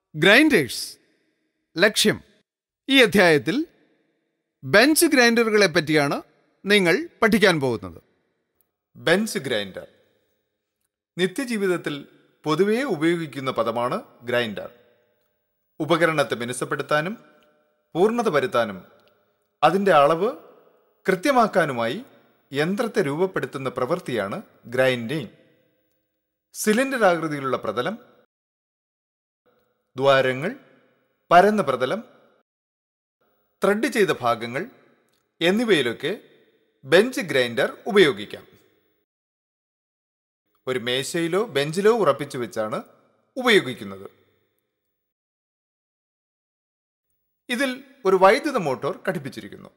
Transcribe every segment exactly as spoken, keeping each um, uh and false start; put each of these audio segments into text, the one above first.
Grinders ലക്ഷ്യം. ഈ അധ്യായത്തിൽ ബെഞ്ച് ഗ്രൈൻഡറുകളെ പറ്റിയാണ് നിങ്ങൾ പഠിക്കാൻ പോകുന്നത്. ബെഞ്ച് ഗ്രൈൻഡർ നിത്യജീവിതത്തിൽ പൊതുവേ ഉപയോഗിക്കുന്ന പദമാണ് ഗ്രൈൻഡർ. ഉപകരണത്തെ മിനുസപ്പെടുത്താനും പൂർണ്ണത വരുത്താനും അതിൻ്റെ അളവ് കൃത്യമാക്കാനുമായി യന്ത്രത്തെ രൂപപ്പെടുത്തുന്ന പ്രവൃത്തിയാണ് ഗ്രൈൻഡിങ്. സിലിണ്ടർ ആകൃതിയിലുള്ള പ്രതലം, ദ്വാരങ്ങൾ, പരന്ന പ്രതലം, ത്രെഡ് ചെയ്ത ഭാഗങ്ങൾ എന്നിവയിലൊക്കെ ബെഞ്ച് ഗ്രൈൻഡർ ഉപയോഗിക്കാം. ഒരു മേശയിലോ ബെഞ്ചിലോ ഉറപ്പിച്ചു വെച്ചാണ് ഉപയോഗിക്കുന്നത്. ഇതിൽ ഒരു വൈദ്യുത മോട്ടോർ ഘടിപ്പിച്ചിരിക്കുന്നു.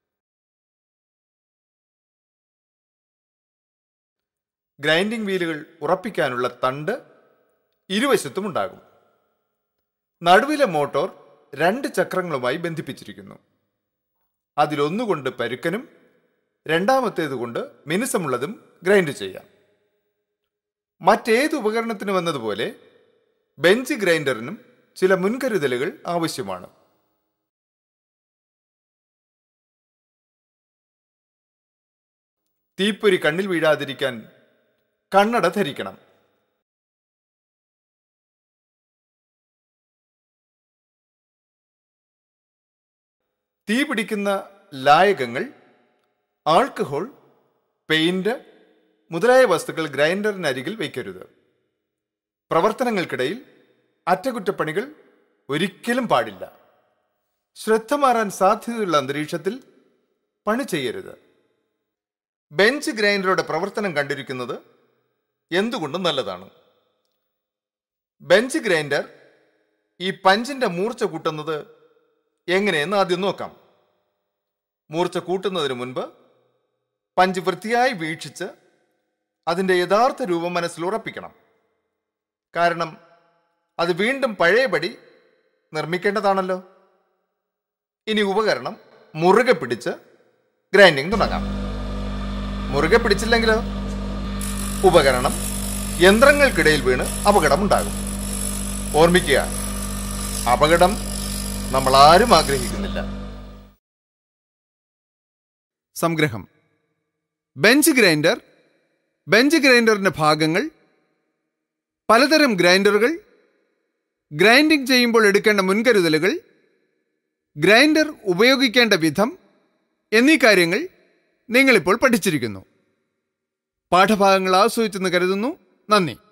ഗ്രൈൻഡിംഗ് വീലുകൾ ഉറപ്പിക്കാനുള്ള തണ്ട് ഇരുവശത്തും ഉണ്ടാകും. നടുവിലെ മോട്ടോർ രണ്ട് ചക്രങ്ങളുമായി ബന്ധിപ്പിച്ചിരിക്കുന്നു. അതിലൊന്നുകൊണ്ട് പരുക്കനും രണ്ടാമത്തേത് കൊണ്ട് മിനുസമുള്ളതും ഗ്രൈൻഡ് ചെയ്യാം. മറ്റേത് ഉപകരണത്തിനും എന്നതുപോലെ ബെഞ്ച് ഗ്രൈൻഡറിനും ചില മുൻകരുതലുകൾ ആവശ്യമാണ്. തീപ്പൊരി കണ്ണിൽ വീഴാതിരിക്കാൻ കണ്ണട ധരിക്കണം. തീ പിടിക്കുന്ന ലായകങ്ങൾ, ആൾക്കഹോൾ, പെയിന്റ് മുതലായ വസ്തുക്കൾ ഗ്രൈൻഡറിനരികിൽ വയ്ക്കരുത്. പ്രവർത്തനങ്ങൾക്കിടയിൽ അറ്റകുറ്റപ്പണികൾ ഒരിക്കലും പാടില്ല. ശ്രദ്ധ മാറാൻ സാധ്യതയുള്ള അന്തരീക്ഷത്തിൽ പണി ചെയ്യരുത്. ബെഞ്ച് ഗ്രൈൻഡറുടെ പ്രവർത്തനം കണ്ടിരിക്കുന്നത് എന്തുകൊണ്ടും നല്ലതാണ്. ബെഞ്ച് ഗ്രൈൻഡർ ഈ പഞ്ചിന്റെ മൂർച്ച കൂട്ടുന്നത് എങ്ങനെയെന്ന് ആദ്യം നോക്കാം. മൂർച്ച കൂട്ടുന്നതിന് മുൻപ് പഞ്ച് വൃത്തിയായി വീക്ഷിച്ച് അതിൻ്റെ യഥാർത്ഥ രൂപം മനസ്സിൽ ഉറപ്പിക്കണം. കാരണം അത് വീണ്ടും പഴയപടി നിർമ്മിക്കേണ്ടതാണല്ലോ. ഇനി ഉപകരണം മുറുകെ പിടിച്ച് ഗ്രൈൻഡിങ് തുടങ്ങാം. മുറുകെ പിടിച്ചില്ലെങ്കിലോ ഉപകരണം യന്ത്രങ്ങൾക്കിടയിൽ വീണ് അപകടമുണ്ടാകും. ഓർമ്മിക്കുക, അപകടം നമ്മൾ ആരും ആഗ്രഹിക്കുന്നില്ല. സംഗ്രഹം: ബെഞ്ച് ഗ്രൈൻഡർ, ബെഞ്ച് ഗ്രൈൻഡറിന്റെ ഭാഗങ്ങൾ, പലതരം ഗ്രൈൻഡറുകൾ, ഗ്രൈൻഡിംഗ് ചെയ്യുമ്പോൾ എടുക്കേണ്ട മുൻകരുതലുകൾ, ഗ്രൈൻഡർ ഉപയോഗിക്കേണ്ട വിധം എന്നീ കാര്യങ്ങൾ നിങ്ങളിപ്പോൾ പഠിച്ചിരിക്കുന്നു. പാഠഭാഗങ്ങൾ ആസ്വദിച്ചെന്ന് കരുതുന്നു. നന്ദി.